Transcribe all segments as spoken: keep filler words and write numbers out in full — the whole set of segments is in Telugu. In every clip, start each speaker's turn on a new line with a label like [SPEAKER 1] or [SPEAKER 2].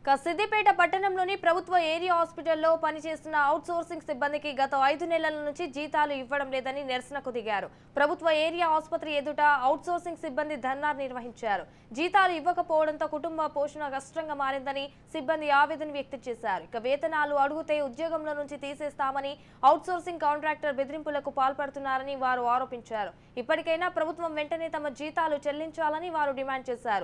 [SPEAKER 1] సిద్దిపేట పట్టణంలోని ప్రభుత్వ ఏరియా హాస్పిటల్లో పనిచేస్తున్న అవుట్ సోర్సింగ్ సిబ్బందికి గత ఐదు నెలల నుంచి జీతాలు ఇవ్వడం లేదని నిరసనకు దిగారు. ప్రభుత్వ ఏరియా ఆసుపత్రి ఎదుట అవుట్ సోర్సింగ్ సిబ్బంది ధర్నా నిర్వహించారు. జీతాలు ఇవ్వకపోవడంతో కుటుంబ పోషణ కష్టంగా మారిందని సిబ్బంది ఆవేదన వ్యక్తం చేశారు. ఇక వేతనాలు అడుగుతే ఉద్యోగంలో నుంచి తీసేస్తామని అవుట్ సోర్సింగ్ కాంట్రాక్టర్ బెదిరింపులకు పాల్పడుతున్నారని వారు ఆరోపించారు. ఇప్పటికైనా ప్రభుత్వం వెంటనే తమ జీతాలు చెల్లించాలని వారు డిమాండ్ చేశారు.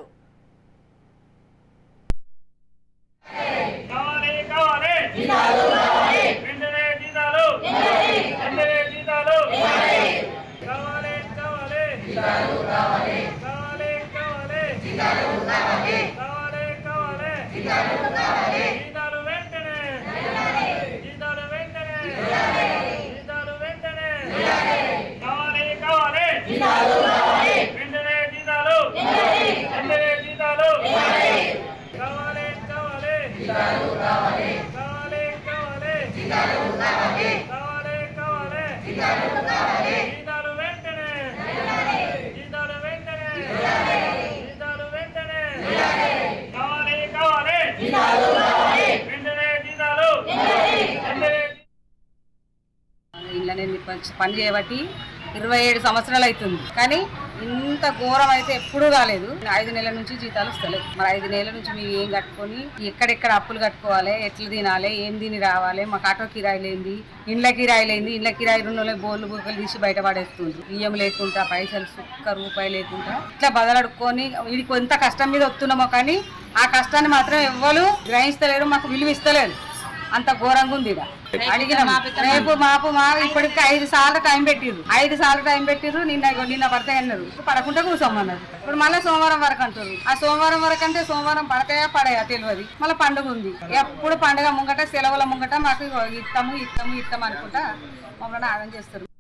[SPEAKER 2] కావాలి కావాలి జీతాలు కావాలి వెంటనే జీతాలు వెంటనే జీతాలు కావాలి కావాలి జీతాలు కావాలి కావాలి కావాలి జీతాలు కావాలి కావాలి కావాలి జీతాలు కావాలి జీతాలు వెంటనే జీతాలు వెంటనే జీతాలు వెంటనే కావాలి కావాలి జీతాలు కావాలి వెంటనే జీతాలు వెంటనే జీతాలు కావాలి జీతాలు కావాలి కావాలి కావాలి జీతాలు కావాలి కావాలి కావాలి జీతాలు కావాలి జీతాలు వెంటనే జీతాలు వెంటనే జీతాలు వెంటనే కావాలి కావాలి జీతాలు కావాలి వెంటనే జీతాలు వెంటనే
[SPEAKER 3] ఇళ్ళనే పని చేయబట్టి ఇరవై ఏడు సంవత్సరాలు అవుతుంది, కానీ ఇంత ఘోరం అయితే ఎప్పుడూ కాలేదు. ఐదు నెలల నుంచి జీతాలు వస్తలేవు. మరి ఐదు నెలల నుంచి మేము ఏం కట్టుకొని ఎక్కడెక్కడ అప్పులు కట్టుకోవాలి, ఎట్లా తినాలి, ఏం తిని రావాలి, మాకు ఆటో కిరాయిలేంది, ఇండ్ల కిరాయిలేంది, ఇండ్ల కిరాయి రెండు బోర్లు బుక్కలు తీసి బయట పడేస్తుంది. బియ్యం లేకుండా, పైసలు సుక్క రూపాయి లేకుండా ఇట్లా బదలడుకొని ఇది కొంత కష్టం మీద వస్తున్నామో, కానీ ఆ కష్టాన్ని మాత్రం ఎవ్వరు గ్రహిస్తలేరు, మాకు విలువ ఇస్తలేదు. అంత ఘోరంగా ఉంది. అడిగినాం రేపు మాపు మా ఇప్పటికి ఐదు సార్లు టైం పెట్టిర్రు ఐదు సార్లు టైం పెట్టిర్రు నిన్న నిన్న పడతాయి అన్నారు. పడకుండా కూర్చోమన్నారు. ఇప్పుడు మళ్ళీ సోమవారం వరకు అంటారు. ఆ సోమవారం వరకు అంటే సోమవారం పడతాయా పడాయా తెలియదు. మళ్ళీ పండుగ ఉంది. ఎప్పుడు పండుగ ముంగట సెలవుల ముంగట మాకు ఇస్తాము ఇస్తాము ఇస్తాము అనుకుంటా మమ్మల్ని ఆదం చేస్తారు.